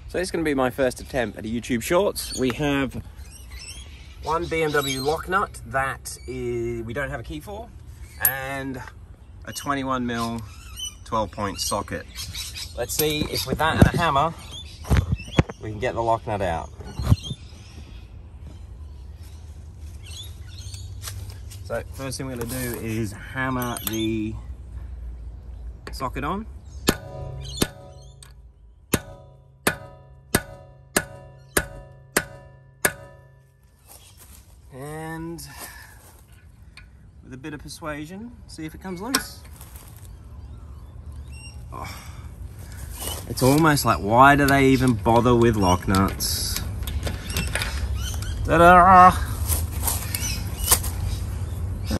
So it's going to be my first attempt at a YouTube Shorts. We have one BMW lock nut that we don't have a key for, and a 21mm 12-point socket. Let's see if with that and a hammer we can get the lock nut out. So first thing we're going to do is hammer the socket on. And with a bit of persuasion, see if it comes loose. Oh, it's almost like, why do they even bother with lock nuts? Ta-da!